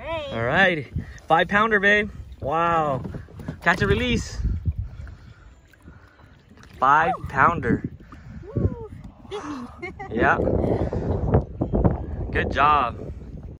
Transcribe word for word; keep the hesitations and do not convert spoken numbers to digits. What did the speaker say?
right. All right. Five pounder, babe. Wow. Catch and release. Five pounder. Woo. Bit me. Yeah. Good job.